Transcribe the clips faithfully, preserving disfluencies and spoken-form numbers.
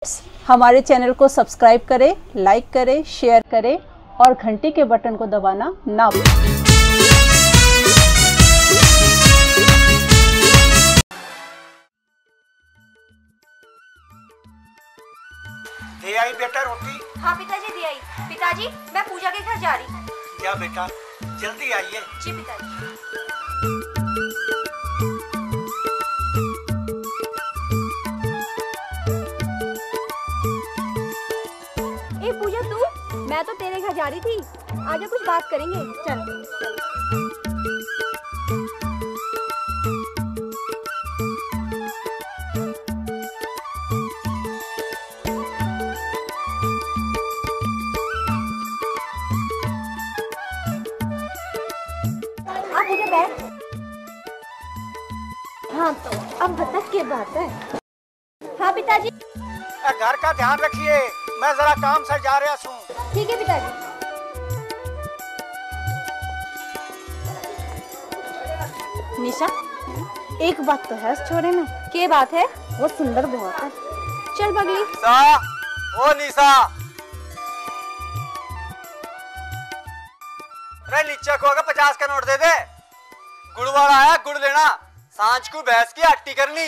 हमारे चैनल को सब्सक्राइब करें, लाइक करें, शेयर करें और घंटी के बटन को दबाना ना भूलें। दे आई बेटा रोटी? हाँ पिताजी दे आई। पिताजी मैं पूजा के घर जा रही हूँ। क्या बेटा जल्दी आइए। जी पिताजी। ए पूजा तू, मैं तो तेरे घर जा रही थी, आजा कुछ बात करेंगे। चल। हाँ तो अब बता क्या बात है? हाँ पिताजी। घर का ध्यान रखिए, मैं जरा काम से जा रहा हूँ। ठीक है पिताजी। निशा, एक बात तो है इस छोरे में। क्या बात है? वो सुंदर बहुत है। चल बगली। निशा, ओ निशा, अरे नीचे को अगर पचास का नोट दे दे। गुड़ वाला आया, गुड़ लेना। सांझ को भैंस की हट्टी करनी।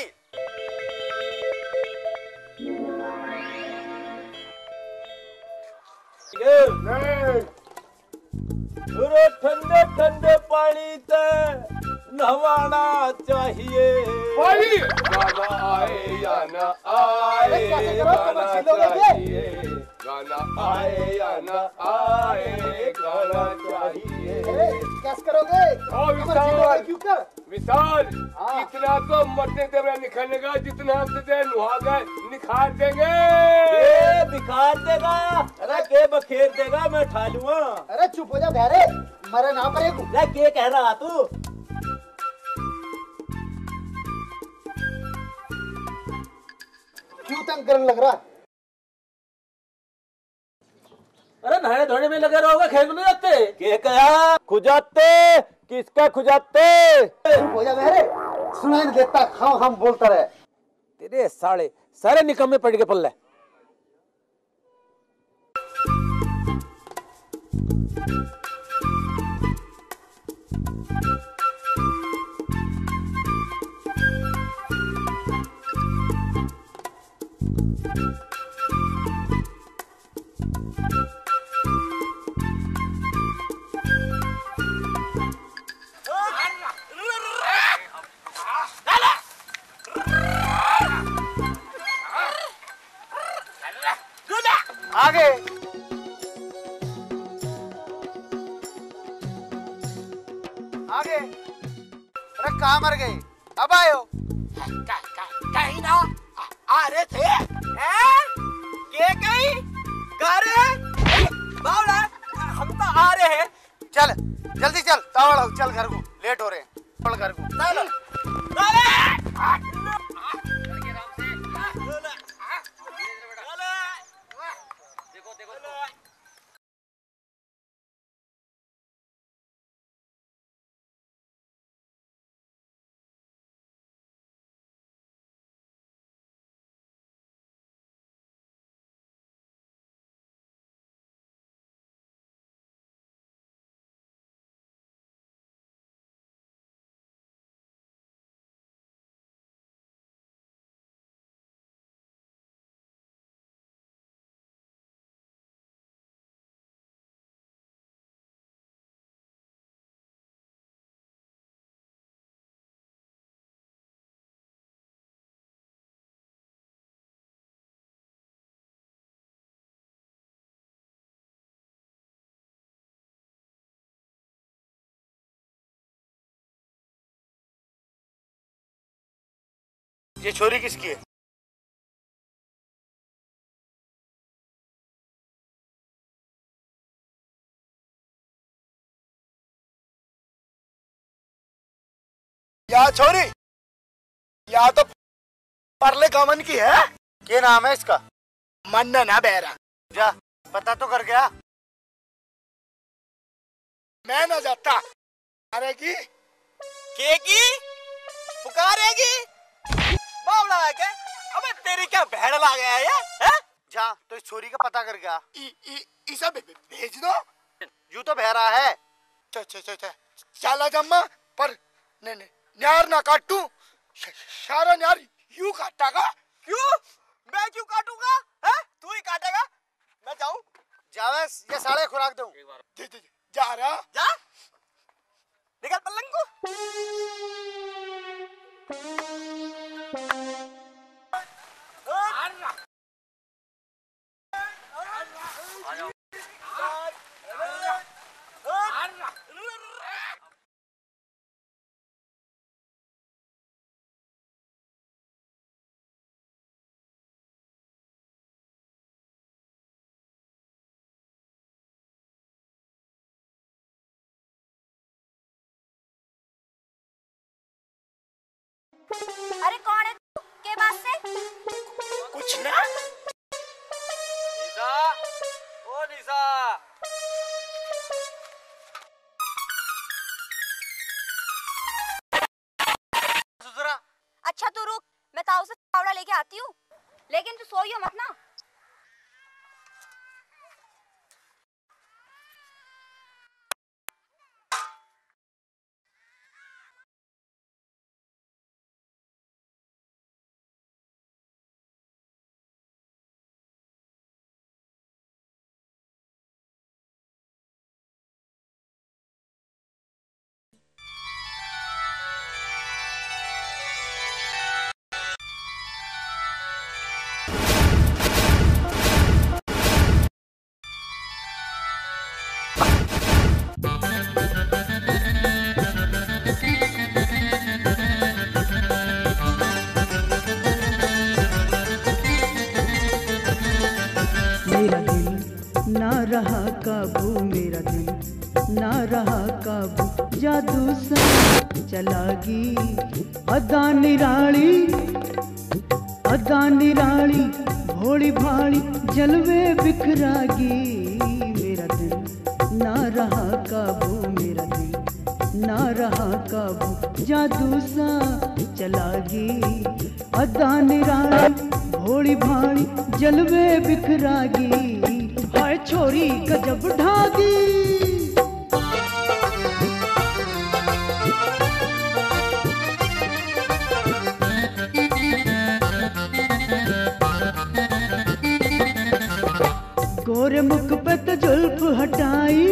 ठंडे ठंडे पानी ते नहाना चाहिए। भाई गाना आए या ना आए, गाना चाहिए। गाना आए या ना आए, गाना चाहिए। क्या करोगे? क्यों कर? विशाल, इतना तो मरने देवे निकलने का, जितना हम तुझे नुहा गए निखार देंगे। ए, बिखार देगा? अरे के बखेर देगा, मैं ठा लूंगा। अरे चुप हो जा बहरे, मरे ना पड़े। के कह रहा तू? क्यों तंग करने लग रहा? अरे नहाने धोने में लगे रहोगे, खेल में नहीं जाते? के कहा खुजाते? किसका खुजाते? चुप हो जा बहरे, सुनाई नहीं देता, खाओ हम बोलता रहे। तेरे साले सारे निकम्मे पड़ के पल्ले। आगे आगे। अरे कहाँ मर गए? अब आयो। कहीं ना आ रहे थे। हैं? के कहीं गा रहे? बावला, हम तो आ रहे हैं। चल जल्दी चल, तावड़ चल घर को, लेट हो रहे हैं। चल घर को चल। ये छोरी किसकी है? या छोरी, या तो परले कामन की है। क्या नाम है इसका? मन्ना ना बहरा। जा पता तो कर गया। मैं ना जाता। अरेगी के की पुकारेगी? बावला है क्या? अबे तेरी क्या भेड़ ला गया है ये? जा तो इस छोरी का पता कर गया। इसा भेज दो। यू तो बह रहा है। चला जम्मा पर ने, ने, न्यार ना काटू। सारा न्यार यू काटेगा। क्यों? मैं क्यों काटूंगा? है? तू ही काटेगा। मैं जाऊं? जावेस ये साढ़े खुराक दूं। जा रहा जा निकल पलंग को। अरे कौन है तू? के बात से? कुछ ना। निशा, ओ निशा। अच्छा तू रुक, मैं ताऊ से पावड़ा लेके आती हूँ, लेकिन तू सोइयो मत ना। मेरा दिल ना रहा काबू, मेरा दिल ना रहा काबू, जादू सा चलागी अदा निराली, अदा निराली भोली भाली जलवे बिखरागी। मेरा दिल ना रहा काबू, मेरा दिल ना रहा काबू, जादू सा चलागी अदा निराली भोली भाली जलवे बिखरागी। हाय छोरी गजब ढागी, गोरे मुख पे तो जुल्फ हटाई,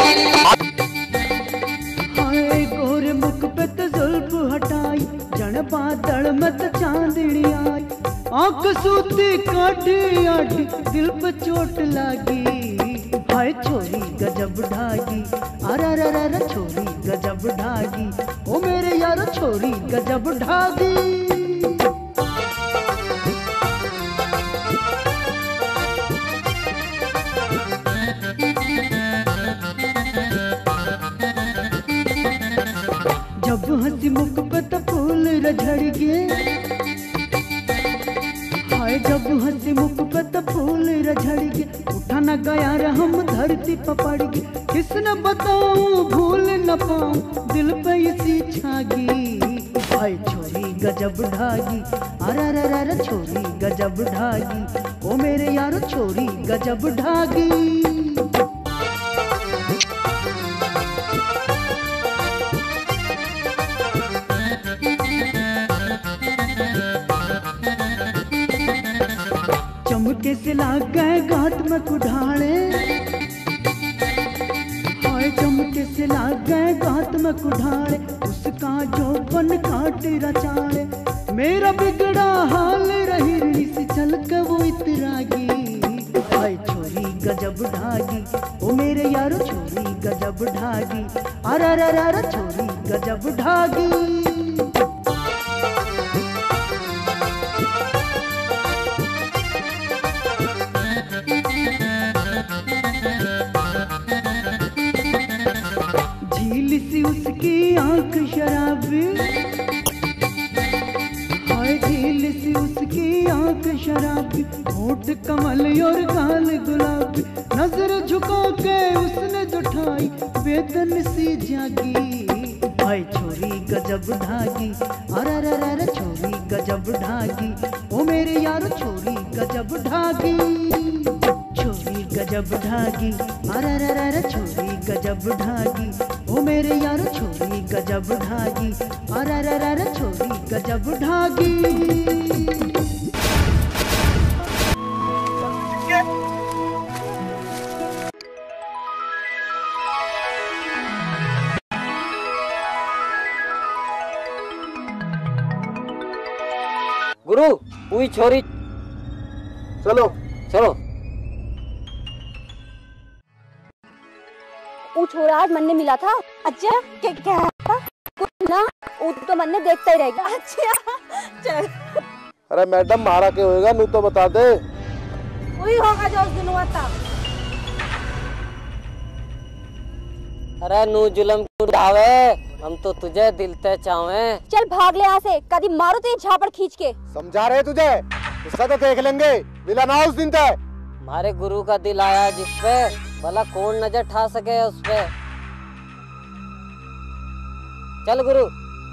हाय गोरे मुख पे तो जुल्फ हटाई, जन बादल मत चांदनी आई, आंख सूती काटी आटी दिल पे चोट लागी। हाय छोरी गजब ढागी, अरे अरे अरे छोरी गजब ढागी, ओ मेरे यार छोरी गजब ढागी। जब हंसी मुख पे तो फूल रझड़ गए, हाय जब हंसी मुख पे तो फूल रझड़ गए, उठा न गया हम धरती पपड़ गए, किसने बताऊं भूल न पाऊं दिल पे इसी छागी। हाय छोरी गजब ढागी, अरे अरे अरे छोरी गजब ढागी, ओ मेरे यार छोरी गजब ढागी। चमके से लाग गए गात में कुढ़ाड़े, हाय चमके से लाग गए गात में कुढ़ाड़े, उसका जो बन काट रचाड़े, मेरा बिगड़ा हाल रही से चल के वो इतरागी। हाय छोरी गजब ढागी, ओ मेरे यारो छोरी गजब ढागी, अरे अरे अरे छोरी गजब ढागी। झील सी उसकी आंख शराबी, हाय झील सी उसकी आंख शराबी, होठ कमल और गाल गुलाबी, नजर झुका के उसने उठाई बेदन सी जागी। हाय छोरी गजब ढागी, अरे रे रे रे छोरी गजब ढागी, ओ मेरे यारो छोरी गजब ढागी, छोरी गजब ढागी, अरे रे रे रे छोरी गजब ढागी, ओ मेरे यारो छोरी गजब ढागी, अरे रे रे रे छोरी गजब ढागी। गुरु हुई छोरी, चलो चलो। वो छोरा आज मन ने मिला था। अच्छा क्या क्या था? कुछ ना, वो तो मन ने देखता ही रहेगा। अच्छा चल। अरे मैडम मारा के होएगा, नू तो बता दे। वही होगा जो उस दिन हुआ था। अरे नू जुलम क्यों ढावे, हम तो तुझे दिल ते चावे। चल भाग ले यहाँ से, कभी मारो तेरी झापड़ खींच के। समझा रहे तुझे, इसका तो देख लेंगे, मिला ना उस दिन तक। हमारे गुरु का दिल आया जिस पे, भला कौन नजर ठा सके उस पे। चल गुरु।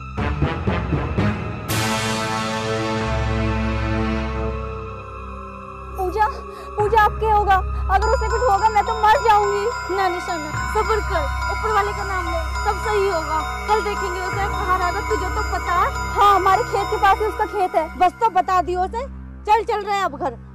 पूजा पूजा अब क्या होगा? अगर उसे कुछ होगा मैं तो मर जाऊंगी। ना निशाना, सब्र कर, ऊपर वाले का नाम ले, सब सही होगा। कल देखेंगे उसे कहाँ रहेगा, तुझे तो पता है। हाँ हमारे खेत के पास ही उसका खेत है, बस तो बता दियो उसे। चल चल रहे हैं अब घर।